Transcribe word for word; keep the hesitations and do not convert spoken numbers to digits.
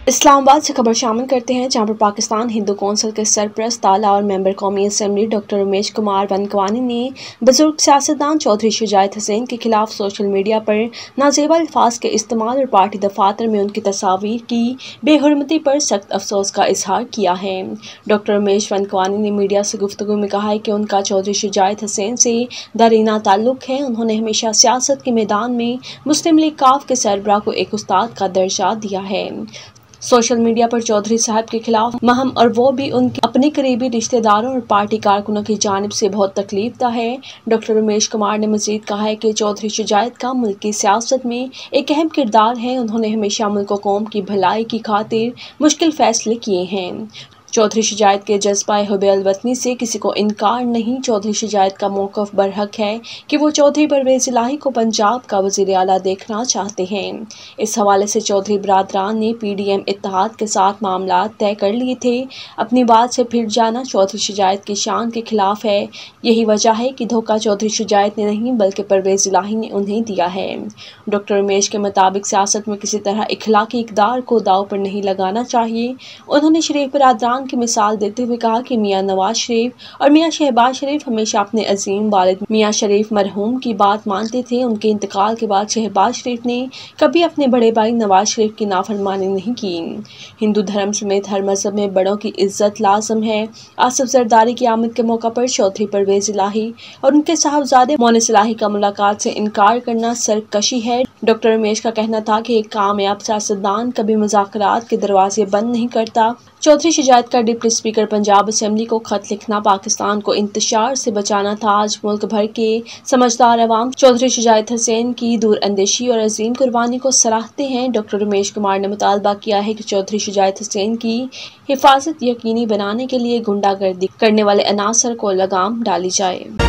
اسلام آباد سے خبر شامل کرتے ہیں، جہاں پر پاکستان ہندو کونسل کے سرپرست تالا اور ممبر قومی اسمبلی ڈاکٹر رمیش کمار ونکوانی نے بزرگ سیاستدان چودھری شجاعت حسین کے خلاف سوشل میڈیا پر نازیبا الفاظ کے استعمال اور پارٹی دفاتر میں ان کی تصاویر کی بے حرمتی پر سخت افسوس کا اظہار کیا ہے۔ ڈاکٹر رمیش ونکوانی نے میڈیا سے گفتگو میں کہا ہے کہ ان کا چودھری شجاعت حسین سے دیرینہ تعلق ہے۔ انہوں نے ہمیشہ سیاست کے میدان میں مسلم لیگ کاف کے سربراہ کو ایک استاد کا درجہ دیا ہے۔ سوشل میڈیا پر چودھری صاحب کے خلاف مہم اور وہ بھی ان کے اپنے قریبی رشتہ داروں اور پارٹی کارکنوں کی جانب سے بہت تکلیف دہ ہے۔ ڈاکٹر رمیش کمار نے مزید کہا ہے کہ چودھری شجاعت کا ملک کی سیاست میں ایک اہم کردار ہے۔ انہوں نے ہمیشہ ملک و قوم کی بھلائی کی خاطر مشکل فیصلے کیے ہیں۔ چودھری شجاعت کے جذبہ حب الوطنی سے کسی کو انکار نہیں۔ چودھری شجاعت کا موقف برحق ہے کہ وہ چودھری پرویز الہی کو پنجاب کا وزیر اعلیٰ دیکھنا چاہتے ہیں۔ اس حوالے سے چودھری برادران نے پی ڈی ایم اتحاد کے ساتھ معاملات طے کر لیے تھے۔ اپنی بات سے پھر جانا چودھری شجاعت کی شان کے خلاف ہے۔ یہی وجہ ہے کہ دھوکہ چودھری شجاعت نے نہیں بلکہ پرویز الہی نے انہیں دیا ہے۔ ڈاکٹر رمیش کے مطابق سیاست میں کسی طرح اخلاقی اقدار کو داؤ پر نہیں لگانا چاہیے۔ انہوں نے شریف برادران کی مثال دیتے ہوئے کہا کہ میاں نواز شریف اور میاں شہباز شریف ہمیشہ اپنے عظیم والد میاں شریف مرحوم کی بات مانتے تھے۔ ان کے انتقال کے بعد شہباز شریف نے کبھی اپنے بڑے بھائی نواز شریف کی نافرمانی نہیں کی۔ ہندو دھرم سمیت ہر مذہب میں بڑوں کی عزت لازم ہے۔ آصف زرداری کی آمد کے موقع پر چودھری پرویز الہی اور ان کے صاحبزادے مونس الہی کا ملاقات سے انکار کرنا سرکشی ہے۔ ڈاکٹر رمیش کا کہنا تھا کہ ایک کامیاب سیاستدان کبھی مذاکرات کے دروازے بند نہیں کرتا۔ چودھری شجاعت کا ڈپٹی اسپیکر پنجاب اسمبلی کو خط لکھنا پاکستان کو انتشار سے بچانا تھا۔ آج ملک بھر کے سمجھدار عوام چودھری شجاعت حسین کی دور اندیشی اور عظیم قربانی کو سراہتے ہیں۔ ڈاکٹر رمیش کمار نے مطالبہ کیا ہے کہ چودھری شجاعت حسین کی حفاظت یقینی بنانے کے لیے غنڈہ گردی کرنے والے عناصر کو لگام ڈالی جائے۔